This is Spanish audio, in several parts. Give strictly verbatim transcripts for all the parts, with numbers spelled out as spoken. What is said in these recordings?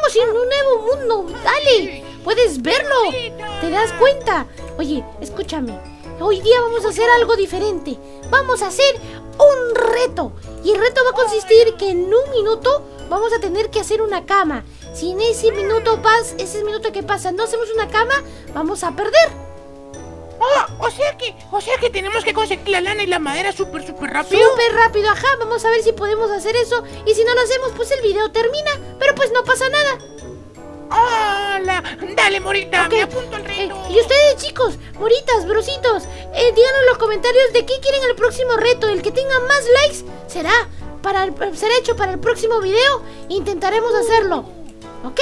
estamos en un nuevo mundo. Dale, puedes verlo. ¿Te das cuenta? Oye, escúchame. Hoy día vamos a hacer algo diferente. Vamos a hacer un reto. Y el reto va a consistir que en un minuto vamos a tener que hacer una cama. Si en ese minuto pas, ese minuto que pasa no hacemos una cama, vamos a perder. Oh, o sea que, o sea que tenemos que conseguir la lana y la madera súper, súper rápido. Súper rápido, ajá. Vamos a ver si podemos hacer eso. Y si no lo hacemos, pues el video termina. Pero pues no pasa nada. ¡Hola! Dale, Morita, Okay. me apunto al reto. Eh, y ustedes, chicos, moritas, brositos, eh, díganos en los comentarios de qué quieren el próximo reto. El que tenga más likes será, para el, será hecho para el próximo video. Intentaremos hacerlo. ¿Ok?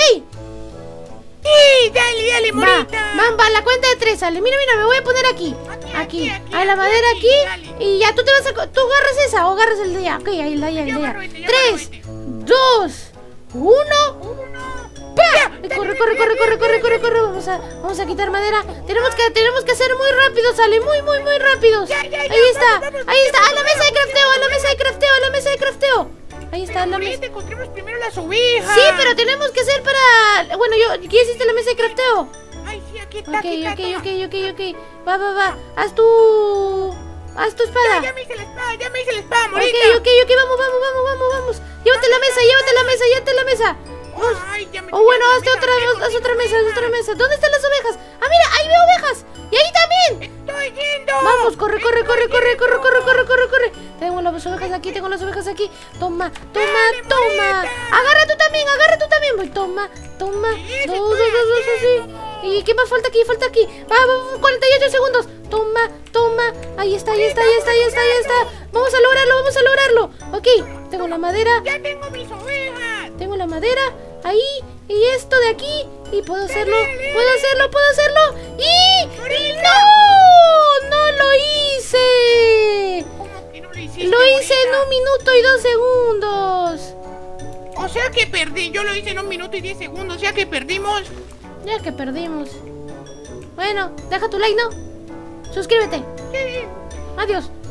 Sí, dale, dale, Morita. Va, va, va, la cuenta de tres, sale. Mira, mira, me voy a poner aquí. Aquí, Aquí, aquí, aquí, a la aquí, madera aquí, aquí. dale. Y ya tú te vas a... Tú agarras esa o agarras el de allá. Ok, ahí, ahí, ahí, Yo ahí. agarro este, yo Tres, agarro este. dos, uno. Uno. ¡Pah! Corre, corre, corre, corre, corre, corre, corre. Vamos a, vamos a quitar madera. Tenemos que, tenemos que ser muy rápidos, sale. Muy, muy, muy rápidos. Ya, ya, ya, Ahí está, vamos, vamos, ahí está. A la vamos, mesa de vamos, crafteo, a la vamos, mesa de crafteo, a la mesa de crafteo. Ahí está, a la mesa. Morita, encontremos primero las ovejas. Sí, pero tenemos que hacer para... Bueno, yo, ¿qué hiciste la mesa de crafteo? Ay, sí, aquí está, Ok, aquí está. ok, toma. ok, ok, ok. Va, va, va. Haz tu... Haz tu espada. Ya, ya me hice la espada, ya me hice la espada, Ok, Morita. ok, ok, vamos, vamos, vamos, vamos, vamos. Llévate la mesa, llévate la mesa, llévate la mesa. Vamos. Ay, ya me O bueno, ya, hazte mira, otra, mira, haz otra mira, mesa, haz mira. otra mesa. ¿Dónde están las ovejas? Ah, mira, ahí veo ovejas. Y ahí también. Estoy yendo. Vamos, corre, corre, Estoy corre, corre, corre, yendo. corre, corre, corre, corre. Tengo las ovejas aquí, tengo las ovejas aquí. Toma, toma, Dale, toma. Morita. Agarra tú también, agarra tú también. Voy, toma, toma. Sí, Dos, sí dos, estoy dos, dos, haciendo. así. ¿Y qué más falta aquí? Falta aquí. Va, va, cuarenta y ocho segundos. Toma, toma. Ahí está, ahí está, ahí está, ahí está, ahí está. Vamos a lograrlo, vamos a lograrlo. Ok, tengo la madera. Ya tengo mis ovejas. Tengo la madera. Ahí. Y esto de aquí. Y puedo hacerlo. dale. Puedo hacerlo, puedo hacerlo. ¡Y! Morita. ¡No! ¡No lo hice! ¿Cómo que no lo hiciste, Lo hice en Morita? un minuto y dos segundos. O sea que perdí, yo lo hice en un minuto y diez segundos, o sea que perdimos. Ya que perdimos. Bueno, deja tu like, ¿no? Suscríbete. Sí. Adiós.